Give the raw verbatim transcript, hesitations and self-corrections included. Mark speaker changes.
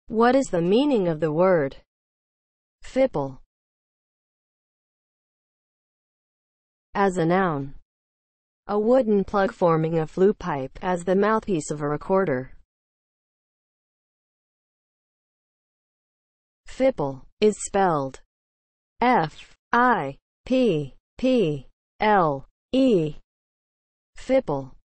Speaker 1: What is the meaning of the word FIPPLE as a noun? A wooden plug forming a flue pipe as the mouthpiece of a recorder. FIPPLE is spelled F I P P L E. FIPPLE.